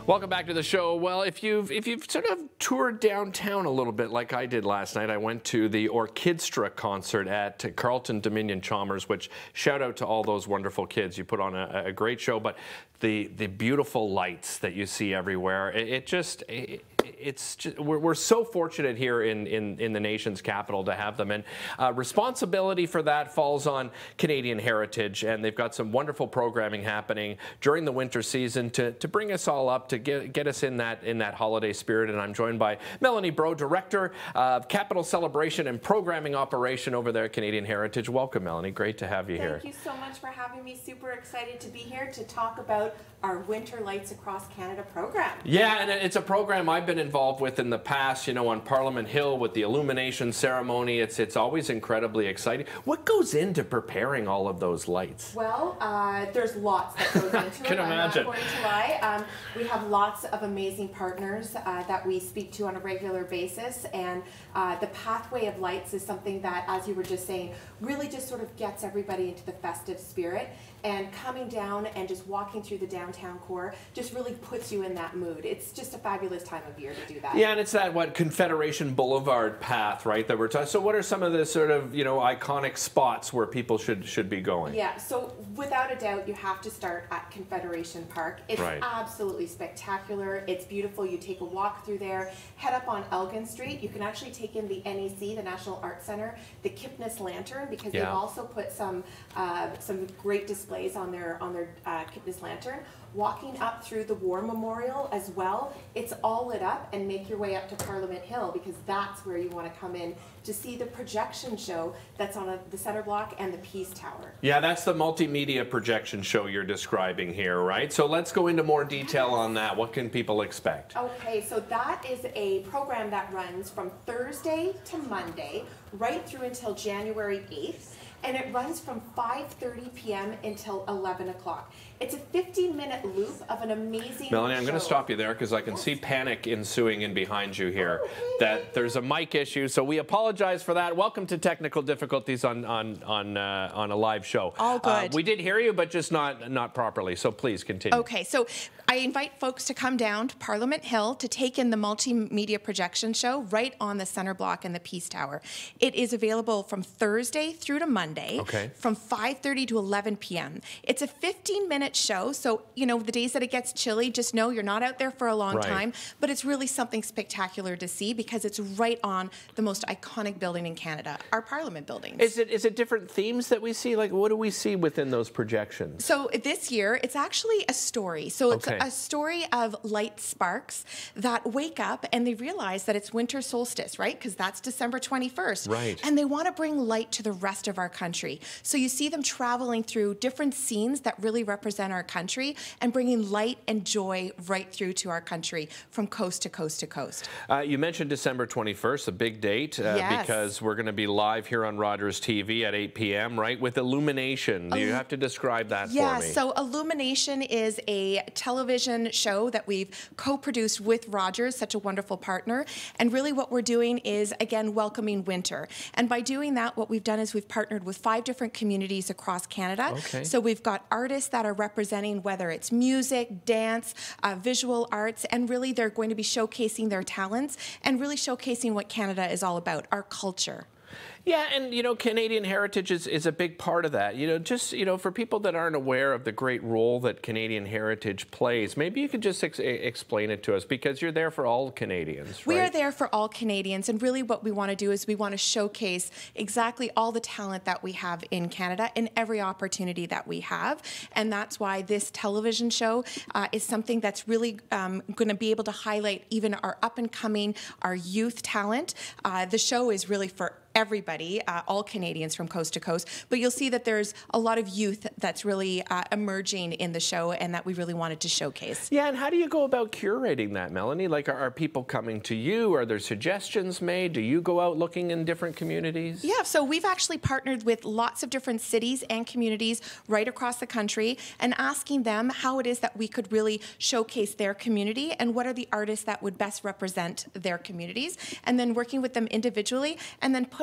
Welcome back to the show. Well, if you've sort of toured downtown a little bit like I did last night, I went to the Orchestra concert at Carleton Dominion Chalmers, which shout out to all those wonderful kids. You put on a great show, but the beautiful lights that you see everywhere, we're so fortunate here in the nation's capital to have them, and responsibility for that falls on Canadian Heritage, and they've got some wonderful programming happening during the winter season to bring us all up, to get us in that holiday spirit. And I'm joined by Melanie, Director of Capital Celebration and Programming Operation over there at Canadian Heritage. Welcome, Melanie. Great to have you here. Thank you so much for having me. Super excited to be here to talk about our Winter Lights Across Canada program. Yeah, and it's a program I've been involved with in the past, you know, on Parliament Hill with the illumination ceremony. It's always incredibly exciting. What goes into preparing all of those lights? Well, there's lots that goes into it. Can imagine. I'm not going to lie. We have lots of amazing partners that we speak to on a regular basis, and the pathway of lights is something that, as you were just saying, really just sort of gets everybody into the festive spirit, and coming down and just walking through the downtown core just really puts you in that mood. It's just a fabulous time of year to do that. Yeah, and it's that Confederation Boulevard path, right, that we're talking. So what are some of the sort of, you know, iconic spots where people should be going? Yeah, so without a doubt, you have to start at Confederation Park. It's right. Absolutely spectacular. It's beautiful. You take a walk through there, head up on Elgin Street. You can actually take in the NEC, the National Arts Center, the Kipnis Lantern, because they've also put some great displays on their Kipnis Lantern. Walking up through the War Memorial as well, it's all lit up, and make your way up to Parliament Hill, because that's where you want to come in to see the projection show that's on the center block and the Peace Tower. Yeah, that's the multimedia projection show you're describing here, right? So let's go into more detail on that. What can people expect? Okay, so that is a program that runs from Thursday to Monday, right through until January 8th. And it runs from 5:30 p.m. until 11 o'clock. It's a 15-minute loop of an amazing Melanie, I'm show. going to stop you there because I can see panic ensuing in behind you here. That there's a mic issue, so we apologize for that. Welcome to technical difficulties on a live show. All good. We did hear you, but just not properly. So please continue. Okay, so I invite folks to come down to Parliament Hill to take in the multimedia projection show right on the center block and the Peace Tower. It is available from Thursday through to Monday, from 5:30 to 11 p.m. It's a 15-minute show, so you know the days that it gets chilly, just know you're not out there for a long time. But it's really something spectacular to see because it's right on the most iconic building in Canada, our Parliament buildings. Is it different themes that we see? Like, what do we see within those projections? So this year, it's actually a story. So it's a story of light sparks that wake up and they realize that it's winter solstice, right? Because that's December 21st. Right. And they want to bring light to the rest of our country. So you see them traveling through different scenes that really represent our country and bringing light and joy right through to our country from coast to coast to coast. You mentioned December 21st, a big date, because we're going to be live here on Rogers TV at 8 p.m., right, with Illumination. You have to describe that for me. Yeah, so Illumination is a television show that we've co-produced with Rogers, such a wonderful partner. And really what we're doing is, again, welcoming winter. And by doing that, what we've done is we've partnered with 5 different communities across Canada. So we've got artists that are representing whether it's music, dance, visual arts, and really they're going to be showcasing their talents and really showcasing what Canada is all about, our culture. Yeah, and you know, Canadian Heritage is a big part of that. You know, just, you know, for people that aren't aware of the great role that Canadian Heritage plays, maybe you could just explain it to us, because you're there for all Canadians, right? We are there for all Canadians, and really what we want to do is we want to showcase exactly all the talent that we have in Canada in every opportunity that we have, and that's why this television show is something that's really going to be able to highlight even our up-and-coming, our youth talent. The show is really for everybody, all Canadians from coast to coast, but you'll see that there's a lot of youth that's really emerging in the show and that we really wanted to showcase. Yeah, and how do you go about curating that, Melanie? Like, are people coming to you? Are there suggestions made? Do you go out looking in different communities? Yeah, so we've actually partnered with lots of different cities and communities right across the country and asking them how it is that we could really showcase their community and what are the artists that would best represent their communities, and then working with them individually and then putting all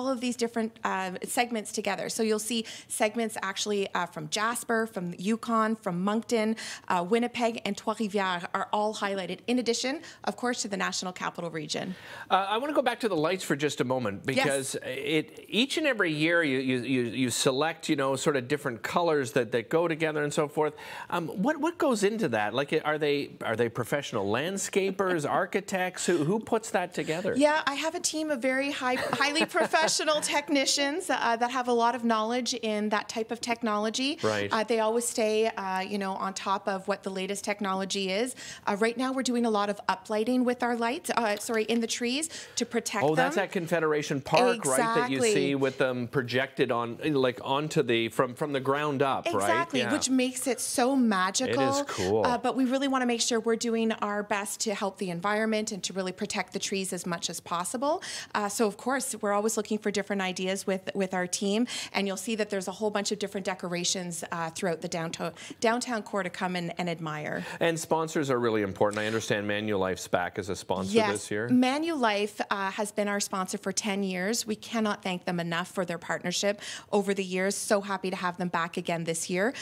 of these different segments together. So you'll see segments actually from Jasper, from Yukon, from Moncton, Winnipeg, and Trois-Rivières are all highlighted, in addition, of course, to the National Capital Region. I want to go back to the lights for just a moment, because each and every year you select, you know, sort of different colors that go together and so forth. What goes into that? Like, are they professional landscapers, architects? Who puts that together? Yeah, I have a team of very highly professional technicians that have a lot of knowledge in that type of technology. Right. They always stay, you know, on top of what the latest technology is. Right now, we're doing a lot of uplighting with our lights, in the trees to protect them. Oh, that's at Confederation Park, right? That you see with them projected on, like, onto the from the ground up, right? Exactly, Yeah. which makes it so magical. It is cool. But we really want to make sure we're doing our best to help the environment and to really protect the trees as much as possible. So, of course, we're always looking for different ideas with our team, and you'll see that there's a whole bunch of different decorations throughout the downtown core to come and admire. And sponsors are really important. I understand Manulife's back as a sponsor this year. Manulife has been our sponsor for 10 years. We cannot thank them enough for their partnership over the years. So happy to have them back again this year.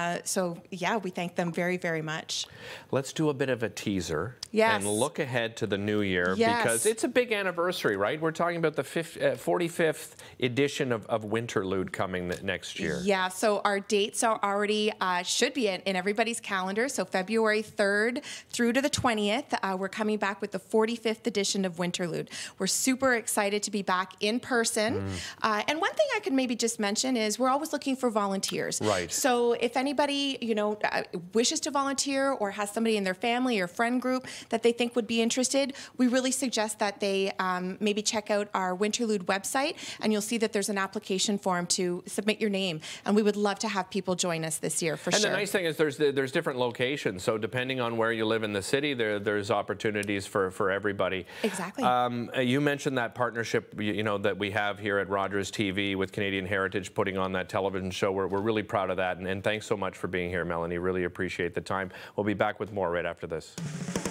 So, yeah, we thank them very, very much. Let's do a bit of a teaser and look ahead to the new year, because it's a big anniversary, right? We're talking about the 45th edition of Winterlude coming next year. Yeah, so our dates are already, should be in everybody's calendar. So February 3rd through to the 20th, we're coming back with the 45th edition of Winterlude. We're super excited to be back in person. And one thing I could maybe just mention is we're always looking for volunteers. Right. So if anybody, you know, wishes to volunteer or has somebody in their family or friend group that they think would be interested, we really suggest that they maybe check out our Winterlude website, and you'll see that there's an application form to submit your name. And we would love to have people join us this year for sure. And the nice thing is there's different locations. So depending on where you live in the city, there's opportunities for everybody. Exactly. You mentioned that partnership, you know, that we have here at Rogers TV with Canadian Heritage, putting on that television show. We're really proud of that. And thanks so much for being here, Melanie. Really appreciate the time. We'll be back with more right after this.